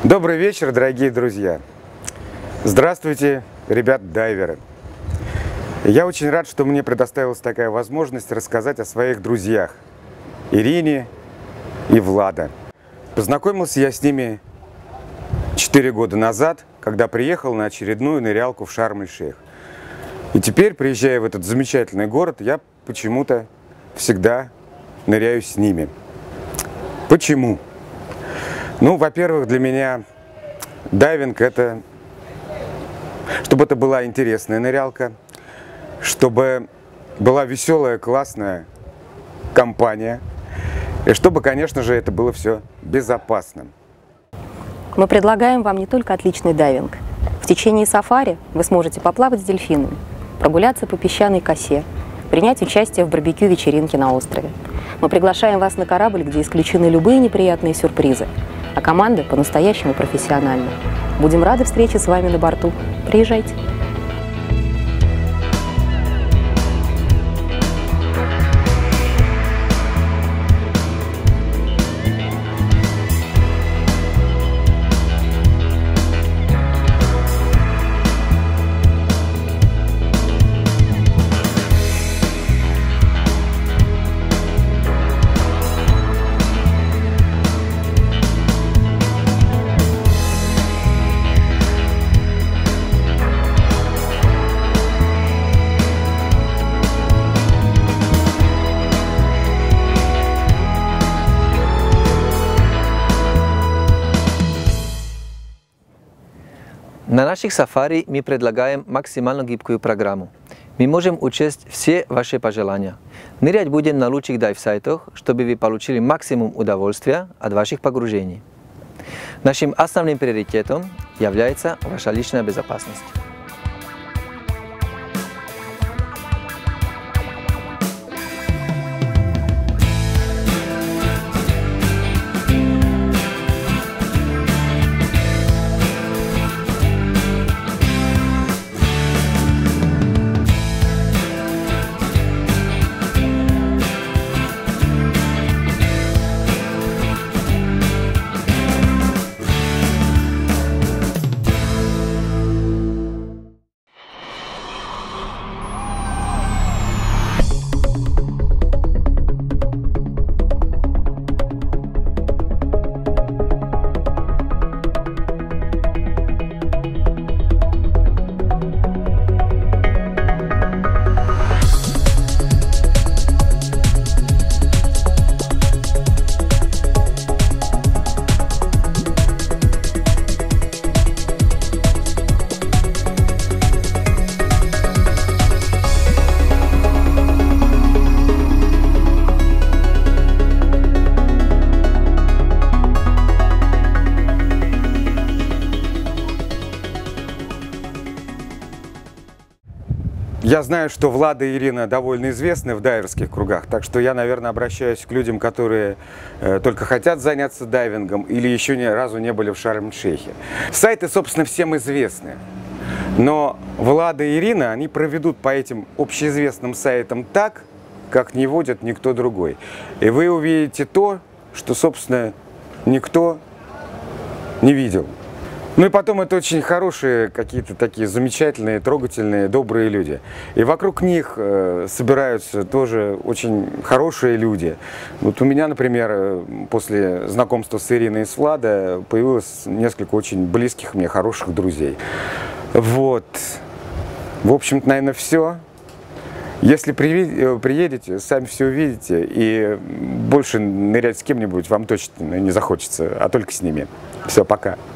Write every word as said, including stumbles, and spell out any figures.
Добрый вечер, дорогие друзья! Здравствуйте, ребят-дайверы! Я очень рад, что мне предоставилась такая возможность рассказать о своих друзьях Ирине и Влада. Познакомился я с ними четыре года назад, когда приехал на очередную нырялку в Шарм-эль-Шейх. И теперь, приезжая в этот замечательный город, я почему-то всегда ныряю с ними. Почему? Ну, во-первых, для меня дайвинг – это, чтобы это была интересная нырялка, чтобы была веселая, классная компания, и чтобы, конечно же, это было все безопасно. Мы предлагаем вам не только отличный дайвинг. В течение сафари вы сможете поплавать с дельфинами, прогуляться по песчаной косе, принять участие в барбекю-вечеринке на острове. Мы приглашаем вас на корабль, где исключены любые неприятные сюрпризы, а команда по-настоящему профессиональна. Будем рады встрече с вами на борту. Приезжайте! На наших сафари мы предлагаем максимально гибкую программу. Мы можем учесть все ваши пожелания. Нырять будем на лучших дайв-сайтах, чтобы вы получили максимум удовольствия от ваших погружений. Нашим основным приоритетом является ваша личная безопасность. Я знаю, что Влада и Ирина довольно известны в дайверских кругах, так что я, наверное, обращаюсь к людям, которые э, только хотят заняться дайвингом или еще ни разу не были в Шарм-эль-Шейхе. Сайты, собственно, всем известны, но Влада и Ирина, они проведут по этим общеизвестным сайтам так, как не водит никто другой. И вы увидите то, что, собственно, никто не видел. Ну и потом это очень хорошие, какие-то такие замечательные, трогательные, добрые люди. И вокруг них э, собираются тоже очень хорошие люди. Вот у меня, например, после знакомства с Ириной и с Владой появилось несколько очень близких мне, хороших друзей. Вот. В общем-то, наверное, все. Если приедете, сами все увидите, и больше нырять с кем-нибудь вам точно не захочется, а только с ними. Все, пока.